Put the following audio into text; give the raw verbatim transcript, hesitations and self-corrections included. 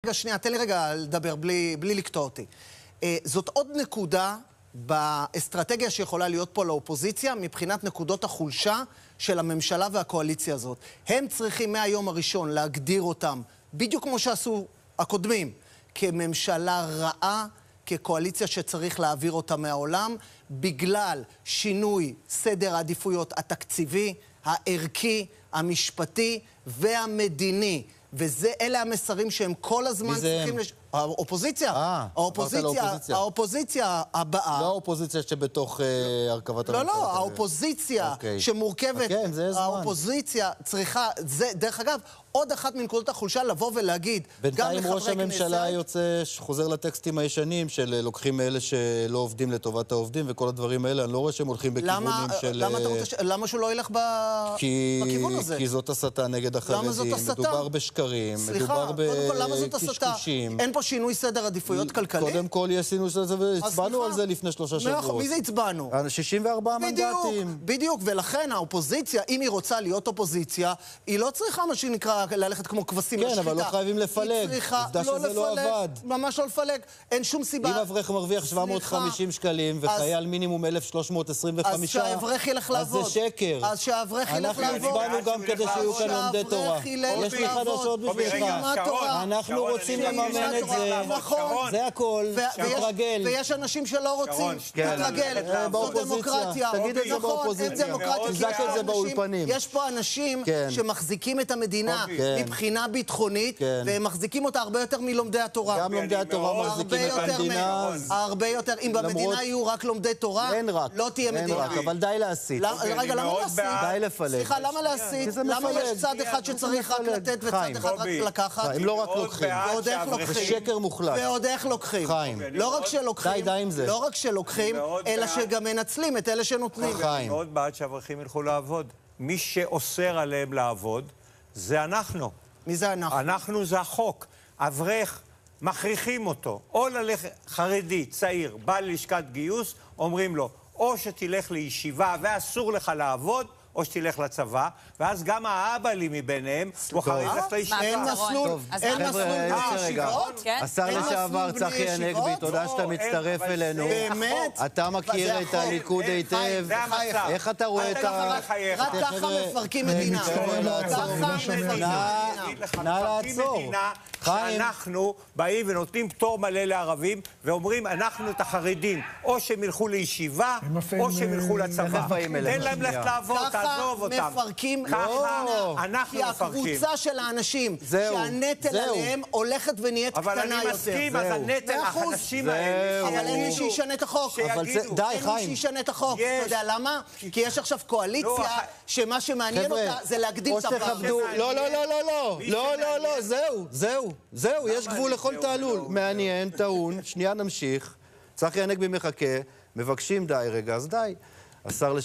רגע, שנייה, תן לי רגע לדבר בלי, בלי לקטוע אותי. אה, זאת עוד נקודה באסטרטגיה שיכולה להיות פה לאופוזיציה, מבחינת נקודות החולשה של הממשלה והקואליציה הזאת. הם צריכים מהיום הראשון להגדיר אותם, בדיוק כמו שעשו הקודמים, כממשלה רעה, כקואליציה שצריך להעביר אותה מהעולם, בגלל שינוי סדר העדיפויות התקציבי, הערכי, המשפטי והמדיני. ואלה המסרים שהם כל הזמן צריכים... לש... האופוזיציה. אה, האופוזיציה, האופוזיציה הבאה. לא האופוזיציה שבתוך אה, הרכבת לא, הממשלה. לא, האופוזיציה אוקיי. שמורכבת... כן, זה זמן. האופוזיציה צריכה... זה, דרך אגב, עוד אחת מנקודות החולשה לבוא ולהגיד... בינתיים ראש הממשלה יוצא, חוזר לטקסטים הישנים של לוקחים מאלה שלא עובדים לטובת העובדים וכל הדברים האלה. אני לא רואה שהם הולכים בכיוונים למה, של... למה אתה רוצה ש... למה שהוא לא ילך ב... כי... בכיוון הזה? כי זאת הסתה נגד החרדים. למה זאת הסתה? מדובר בשקרים, סליחה, מדובר קודם כל, למה זאת הסתה? בקשקושים. אין פה שינוי סדר עדיפויות כלכלי? קודם כל יש שינוי סדר עדיפויות, הצבענו על זה לפני שלושה שבועות. מי זה הצבענו? שישים וארבעה מנדטים. בדיוק, ולכן האופוזיציה, אם היא רוצה להיות אופוזיציה, היא לא צריכה מה שנקרא ללכת כמו כבשים לשחיטה. כן, אבל לא חייבים לפלג. עובדה שזה לא עבד. ממש לא לפלג. אין שום סיבה. אם אברך מרוויח שבע מאות וחמישים שקלים, וחייל מינימום אלף שלוש מאות עשרים וחמש, אז שהאברך ילך לעבוד. אז זה שקר. אז שהאברך ילך לעבוד. אנחנו הצבענו גם כדי שיהיו כאן לומדי תורה. יש לי חדשות בשבילך. אנחנו רוצים לממן את זה. נכון. זה הכל. תתרגל. ויש אנשים שלא רוצים. תתרגל. זו דמוקרטיה. תגיד את זה באופוזיציה. תזק את זה באולפנים. יש פה אנשים שמחזיקים את המדינה מבחינה ביטחונית, והם מחזיקים אותה הרבה יותר מלומדי התורה. גם לומדי התורה מחזיקים את המדינה. הרבה יותר. אם במדינה יהיו רק לומדי תורה, לא תהיה מדינה. אבל די להסית. רגע, למה להסית? די לפלג. סליחה, למה להסית? למה יש צד אחד שצריך רק לתת וצד אחד רק לקחת? הם לא רק לוקחים. ועוד איך לוקחים. שקר מוחלט. ועוד איך לוקחים. לא רק שלוקחים, די, די עם זה. לא רק שלוקחים, אלא שגם מנצלים את אלה שנותנים. אני מאוד בעד שהאברכים ילכו לעבוד. מי שאוסר עליהם לעבוד, זה אנחנו. מי זה אנחנו? אנחנו זה החוק. אברך, מכריחים אותו. או ללכת חרדי, צעיר, בא ללשכת גיוס, אומרים לו, או שתלך לישיבה ואסור לך לעבוד, או שתלך לצבא, ואז גם האבא-לי מביניהם בוחרים ללכת לישיבה. אין מסלול, אין מסלול בישיבות? השר לשעבר צחי הנגבי, תודה שאתה מצטרף אלינו. באמת? אתה מכיר את הליכוד היטב. איך אתה רואה את ה... רק ככה מפרקים מדינה. ככה מפרקים מדינה. נא לעצור. שאנחנו באים ונותנים פטור מלא לערבים, ואומרים, אנחנו את החרדים, או שהם ילכו לישיבה, או שהם ילכו לצבא. תן להם ללכת לעבוד, תעזוב אותם. ככה מפרקים. ככה אנחנו כי מפרקים. הקבוצה של האנשים, שהנטל עליהם הולכת ונהיית קטנה יותר. אבל אני מסכים, אז הנטל, החדשים האלה. אבל אין מי שישנה את החוק. די, אין מי שישנה את החוק. אתה יודע למה? כי יש עכשיו קואליציה, שמה שמעניין אותה זה להגדיל את הפער. לא, לא, לא, לא, לא. לא, לא, לא, זהו, זהו. זהו, יש גבול לכל תעלול. מעניין, טעון, שנייה נמשיך. צחי הנגבי מחכה, מבקשים די רגע, אז די. השר